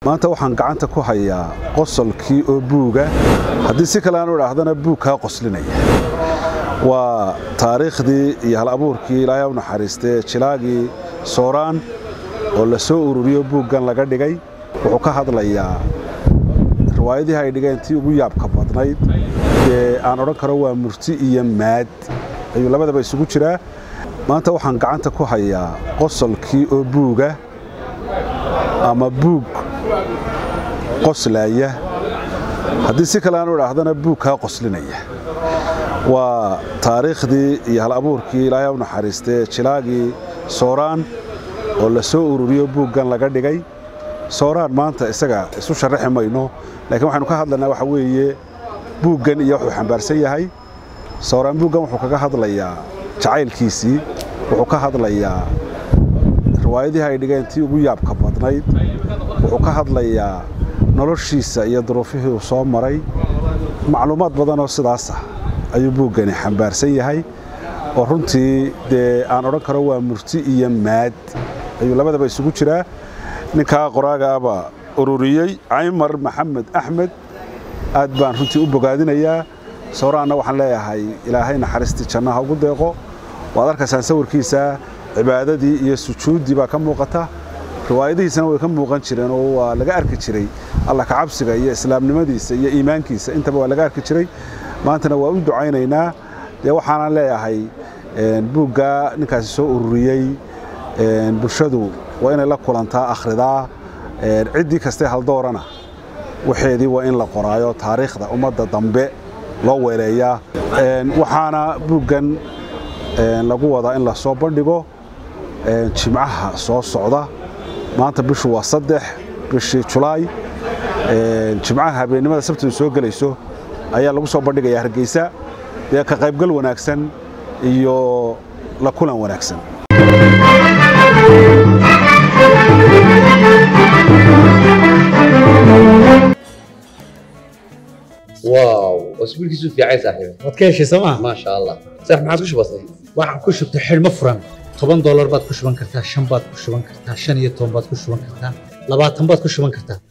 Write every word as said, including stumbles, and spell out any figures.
maanta waxaan gacanta ku hayaa qosolkii oo buuga haddii si kale aan u idhaahdana buug kaa qoslinaya waa taariikhdii iyo hal abuurkii ilaahay u naxariistay jilaagii sooraan oo la soo ururiyo buuggan laga dhigay wuxuu ka hadlayaa riwaayadii ay dhigeen tii ugu yaabka badnayd ee aan oran karo waa murti iyo maad ayuu labadaba isugu jiraa maanta waxaan gacanta ku hayaa qosolkii oo buuga ama buug qoslaya haddii si kale aan u idhaahdana buug kaa qoslinaya waa taariikhdii iyo hal abuurkii ilaahay u naxariistay jilaagii sooraan oo la soo ururiyo buuggan laga dhigay sooraan maanta isaga isu sharaxi mayno laakiin waxaanu ka hadlaynaa waxa weeye buuggan iyo wuxuu xambaarsan yahay sooraan buuggan wuxuu kaga hadlayaa jacaylkiisii wuxuu ka hadlayaa riwaayadii ay dhigeen tii ugu yaabka badnayd wuxuu ka hadlayaa noloshiisa iyo duruufihii uu soo maray macluumaad badan oo sidaas ah ayuu buuggani xambaarsan yahay oo runtii dee aan odhan karo waa murti iyo maad ayuu labadaba isugu jiraa ninkaa qoraaga aba ururiyey caymar maxamed axmed aad baan runtii u bogaadinayaa sooraanna waxaan leeyahay ilaahay naxariistii jannaha ugu deeqo waad arkaysaan sawirkiisa cibaadadii iyo sujuuddii baa ka muuqata riwaayadihiisana way ka muuqan jireen oo waa laga arki jiray alla ka cabsiga iyo islaamnimadiisa iyo iimaankiisa intaba waa laga arki jiray maantana waa u ducaynaynaa dee waxaanaan leeyahay buugga ninkaasi soo ururiyey bulshadu waa inay la kulantaa akhridaa ciddii kastee haldoorana waxeedii waa in la qoraayo taariikhda ummadda dambe loo weeleeyaa waxaana buuggan lagu wadaa in la soo bandhigo jimcaha soo socda maanta bishu waa saddex bishii julaay jimcaha habeennimada sabtidu soo gelayso ayaa lagu soo bandhigayaa Hargeysa dee ka qaybgal wanaagsan iyo la kulan wanaagsan واو اسبوع كيسو في عايز صاحبي wadkeeshi sama ما شاء الله صح ما عادش بسيط waxaan ku shubtay xilmo furan toban dollar baad ku shuban kartaa shan baad ku shuban kartaa shan iyo toban baad ku shuban kartaa labaatan baad ku shuban kartaa